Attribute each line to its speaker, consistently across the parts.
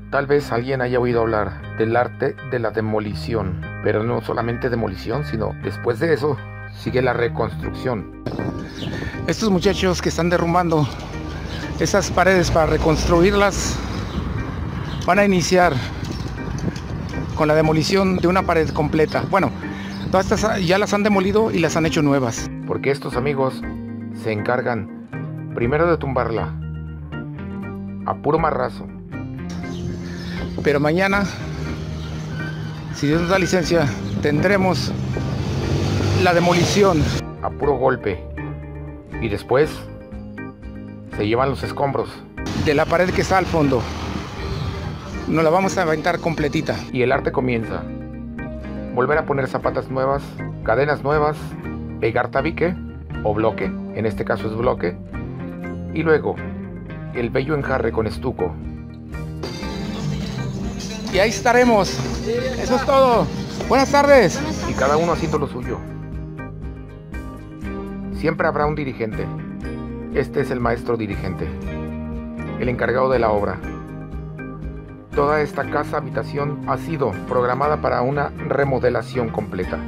Speaker 1: Tal vez alguien haya oído hablar del arte de la demolición, pero no solamente demolición, sino después de eso sigue la reconstrucción.
Speaker 2: Estos muchachos que están derrumbando esas paredes para reconstruirlas van a iniciar con la demolición de una pared completa. Bueno, todas estas ya las han demolido y las han hecho nuevas.
Speaker 1: Porque estos amigos se encargan primero de tumbarla a puro marrazo.
Speaker 2: Pero mañana, si Dios nos da licencia, tendremos la demolición
Speaker 1: a puro golpe. Y después se llevan los escombros
Speaker 2: de la pared que está al fondo. Nos la vamos a aventar completita.
Speaker 1: Y el arte comienza. Volver a poner zapatas nuevas, cadenas nuevas, pegar tabique o bloque, en este caso es bloque. Y luego el bello enjarre con estuco.
Speaker 2: Y ahí estaremos. Eso es todo. Buenas tardes.
Speaker 1: Y cada uno haciendo lo suyo. Siempre habrá un dirigente. Este es el maestro dirigente, el encargado de la obra. Toda esta casa habitación ha sido programada para una remodelación completa.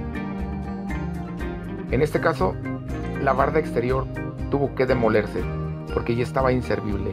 Speaker 1: En este caso, la barda exterior tuvo que demolerse porque ya estaba inservible.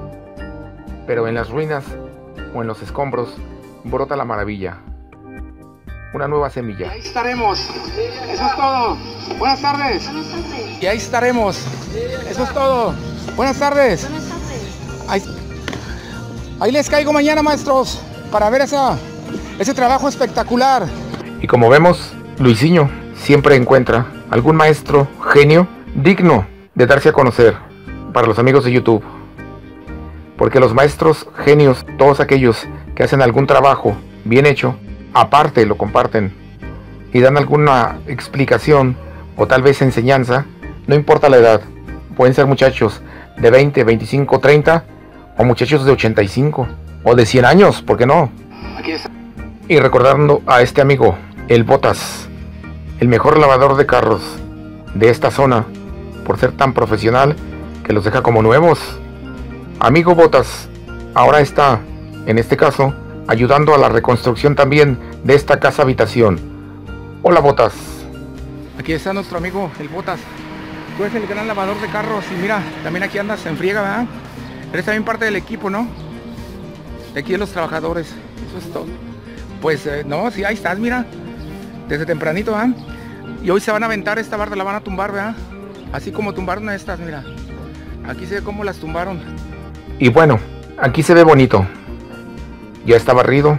Speaker 1: Pero en las ruinas o en los escombros brota la maravilla, una nueva semilla.
Speaker 2: Y ahí estaremos. Eso es todo. Buenas tardes.
Speaker 3: Buenas tardes.
Speaker 2: Y ahí estaremos. Eso es todo. Buenas tardes.
Speaker 3: Buenas tardes.
Speaker 2: Ahí les caigo mañana, maestros, para ver ese trabajo espectacular.
Speaker 1: Y como vemos, Luisinho siempre encuentra algún maestro genio digno de darse a conocer para los amigos de YouTube. Porque los maestros genios, todos aquellos que hacen algún trabajo bien hecho, aparte lo comparten y dan alguna explicación o tal vez enseñanza, no importa la edad. Pueden ser muchachos de 20, 25, 30 o muchachos de 85 o de 100 años, ¿por qué no?
Speaker 2: Aquí está.
Speaker 1: Y recordando a este amigo, el Botas, el mejor lavador de carros de esta zona, por ser tan profesional que los deja como nuevos. Amigo Botas, ahora está, en este caso, ayudando a la reconstrucción también de esta casa habitación. Hola Botas.
Speaker 2: Aquí está nuestro amigo, el Botas. Tú eres el gran lavador de carros y mira, también aquí andas en friega, ¿verdad? Eres también parte del equipo, ¿no? De aquí de los trabajadores. Eso es todo. Pues no, sí, ahí estás, mira. Desde tempranito, ¿verdad? Y hoy se van a aventar esta barda, la van a tumbar, ¿verdad? Así como tumbaron a estas, mira. Aquí se ve cómo las tumbaron.
Speaker 1: Y bueno, aquí se ve bonito. Ya está barrido.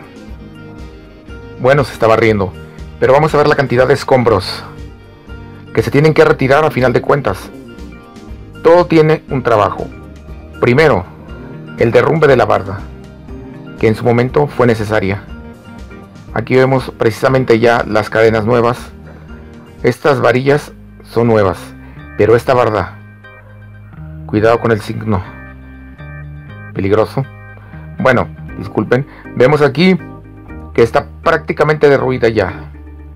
Speaker 1: Bueno, se está barriendo. Pero vamos a ver la cantidad de escombros que se tienen que retirar a final de cuentas. Todo tiene un trabajo. Primero, el derrumbe de la barda, que en su momento fue necesaria. Aquí vemos precisamente ya las cadenas nuevas. Estas varillas son nuevas, pero esta barda, cuidado con el signo peligroso. Bueno, disculpen, vemos aquí que está prácticamente derruida ya.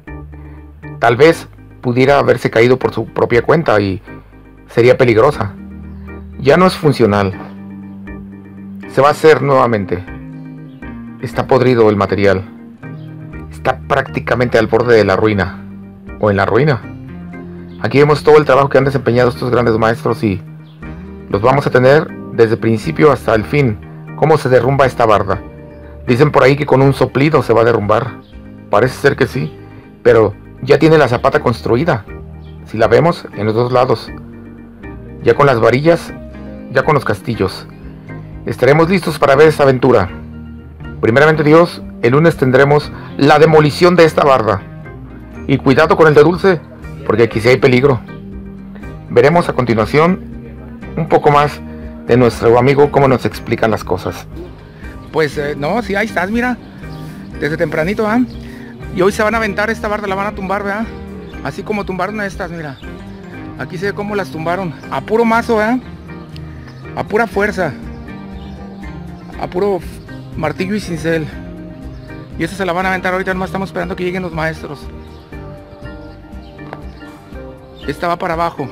Speaker 1: Tal vez pudiera haberse caído por su propia cuenta y sería peligrosa. Ya no es funcional. Se va a hacer nuevamente. Está podrido el material. Está prácticamente al borde de la ruina. O en la ruina. Aquí vemos todo el trabajo que han desempeñado estos grandes maestros y los vamos a tener desde el principio hasta el fin. Cómo se derrumba esta barda. Dicen por ahí que con un soplido se va a derrumbar. Parece ser que sí, pero ya tiene la zapata construida. Si la vemos en los dos lados. Ya con las varillas, ya con los castillos. Estaremos listos para ver esta aventura. Primeramente Dios, el lunes tendremos la demolición de esta barda. Y cuidado con el de dulce, porque aquí sí hay peligro. Veremos a continuación un poco más de nuestro amigo, cómo nos explican las cosas.
Speaker 2: Pues no, sí, ahí estás, mira. Desde tempranito, ¿verdad? Y hoy se van a aventar esta barda, la van a tumbar, ¿verdad? Así como tumbaron a estas, mira. Aquí se ve cómo las tumbaron. A puro mazo, ¿verdad? A pura fuerza. A puro martillo y cincel. Y esta se la van a aventar ahorita, nomás estamos esperando que lleguen los maestros. Esta va para abajo.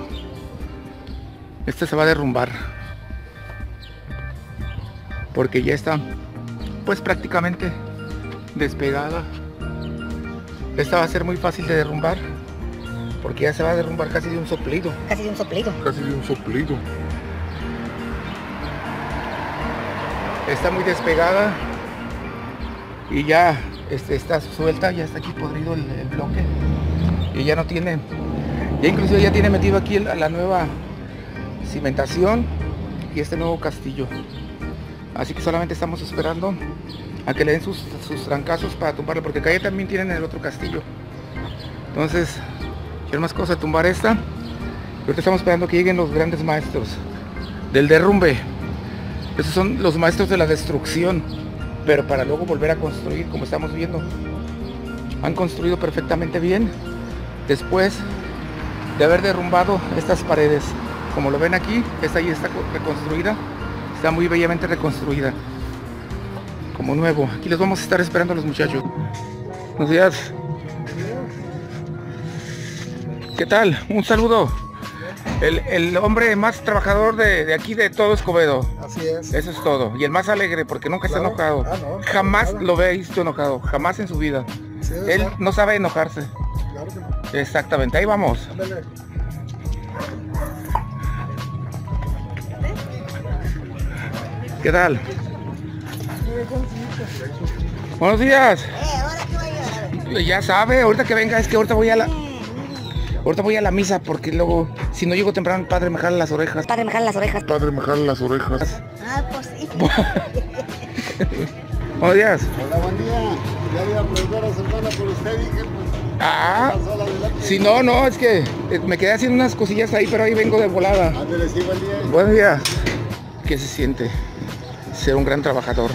Speaker 2: Esta se va a derrumbar. Porque ya está pues prácticamente despegada. Esta va a ser muy fácil de derrumbar, porque ya se va a derrumbar casi de un soplido.
Speaker 3: Casi de un soplido.
Speaker 1: Casi de un soplido.
Speaker 2: Está muy despegada y ya está suelta, ya está aquí podrido el bloque y ya no tiene, ya inclusive ya tiene metido aquí la nueva cimentación y este nuevo castillo. Así que solamente estamos esperando a que le den sus trancazos para tumbarlo, porque acá ya también tienen el otro castillo. Entonces, quiero más cosas de tumbar esta. Y ahorita estamos esperando que lleguen los grandes maestros del derrumbe. Esos son los maestros de la destrucción, pero para luego volver a construir, como estamos viendo. Han construido perfectamente bien después de haber derrumbado estas paredes. Como lo ven aquí, esta ya está reconstruida, está muy bellamente reconstruida, como nuevo. Aquí les vamos a estar esperando a los muchachos. Buenos días. ¿Qué tal? Un saludo. El hombre más trabajador de aquí de todo Escobedo.
Speaker 4: Así es.
Speaker 2: Eso es todo. Y el más alegre, porque nunca está enojado.
Speaker 4: No,
Speaker 2: Jamás
Speaker 4: claro.
Speaker 2: lo ve visto enojado. Jamás en su vida.
Speaker 4: Sí,
Speaker 2: Él
Speaker 4: claro.
Speaker 2: no sabe enojarse.
Speaker 4: Claro que no.
Speaker 2: Exactamente. Ahí vamos.
Speaker 4: Ándale.
Speaker 2: ¿Qué tal? Buenos días.
Speaker 3: ¿Ahora qué va a llegar?
Speaker 2: Ya sabe, ahorita que venga, es que ahorita voy a la misa, porque luego, si no llego temprano, el padre me jala las orejas.
Speaker 3: Padre, me jalan las orejas.
Speaker 1: Padre, me jalan las orejas.
Speaker 3: Ah, pues sí.
Speaker 2: Buenos días.
Speaker 4: Hola, buen día. Ya iba a preguntar a Santana por usted, dije, pues.
Speaker 2: Ah,
Speaker 4: Pasó la adelante.
Speaker 2: si no, es que me quedé haciendo unas cosillas ahí, pero ahí vengo de volada.
Speaker 4: Ándale, sí, buen día.
Speaker 2: Buenos días. ¿Qué se siente ser un gran trabajador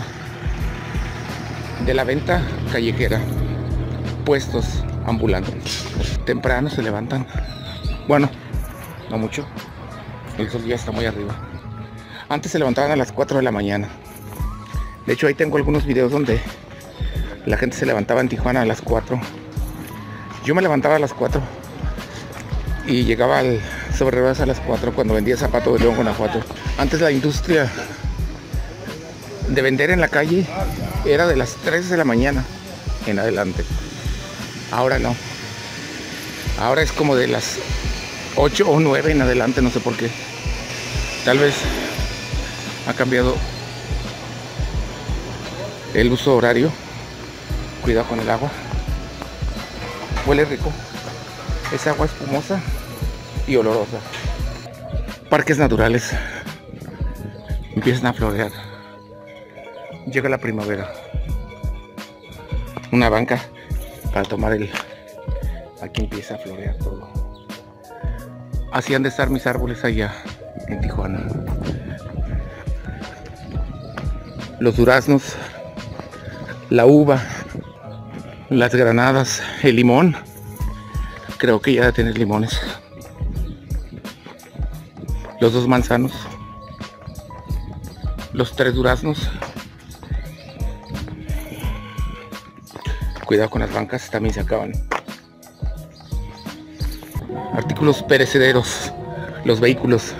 Speaker 2: de la venta callejera? Puestos ambulantes. Temprano se levantan. Bueno, no mucho. El sol ya está muy arriba. Antes se levantaban a las 4 de la mañana. De hecho, ahí tengo algunos videos donde la gente se levantaba en Tijuana a las 4. Yo me levantaba a las 4 y llegaba al Sobre Ruedas a las 4 cuando vendía zapatos de León, Guanajuato. Antes la industria de vender en la calle era de las 3 de la mañana en adelante. Ahora no. Ahora es como de las 8 o 9 en adelante, no sé por qué. Tal vez ha cambiado el uso horario. Cuidado con el agua. Huele rico. Es agua espumosa y olorosa. Parques naturales empiezan a florear. Llega la primavera. Una banca para tomar el... Aquí empieza a florear todo. Así han de estar mis árboles allá en Tijuana. Los duraznos, la uva, las granadas, el limón. Creo que ya de tener limones. Los 2 manzanos, los 3 duraznos. Cuidado con las bancas, también se acaban. Artículos perecederos, los vehículos.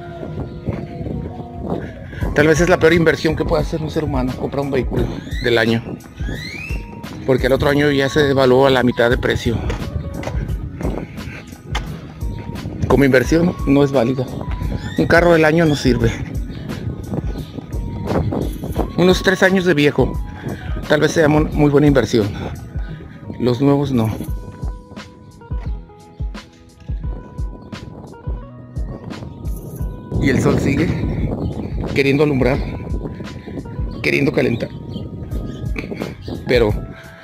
Speaker 2: Tal vez es la peor inversión que puede hacer un ser humano, comprar un vehículo del año. Porque el otro año ya se devaluó a la mitad de precio. Como inversión no es válida. Un carro del año no sirve. Unos 3 años de viejo tal vez sea muy buena inversión. Los nuevos no. Y el sol sigue queriendo alumbrar, queriendo calentar. Pero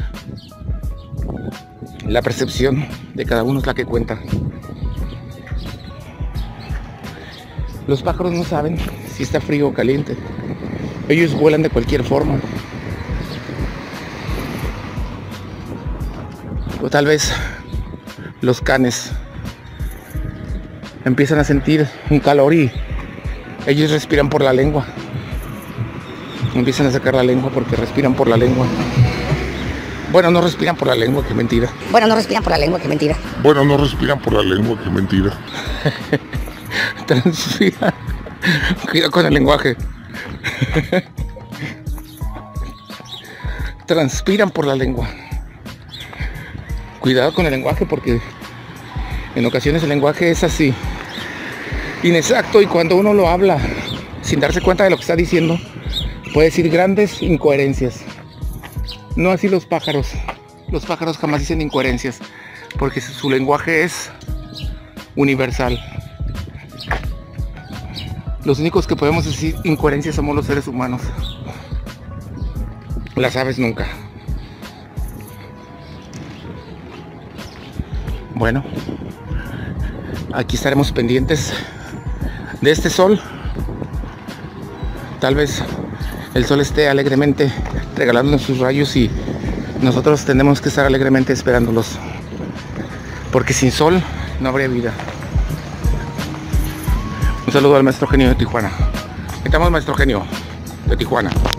Speaker 2: la percepción de cada uno es la que cuenta. Los pájaros no saben si está frío o caliente. Ellos vuelan de cualquier forma. O tal vez los canes empiezan a sentir un calor y ellos respiran por la lengua. Empiezan a sacar la lengua porque respiran por la lengua. Bueno, no respiran por la lengua, qué mentira.
Speaker 3: Bueno, no respiran por la lengua, qué mentira.
Speaker 1: Bueno, no respiran por la lengua, qué mentira.
Speaker 2: Transpira. Cuidado con el lenguaje. transpiran por la lengua. Cuidado con el lenguaje, porque en ocasiones el lenguaje es así, inexacto, y cuando uno lo habla sin darse cuenta de lo que está diciendo, puede decir grandes incoherencias. No así los pájaros. Los pájaros jamás dicen incoherencias, porque su lenguaje es universal. Los únicos que podemos decir incoherencias somos los seres humanos. Las aves nunca. Bueno, aquí estaremos pendientes de este sol. Tal vez el sol esté alegremente regalándonos sus rayos y nosotros tenemos que estar alegremente esperándolos, porque sin sol no habría vida. Un saludo al maestro genio de Tijuana. Estamos, maestro genio de Tijuana.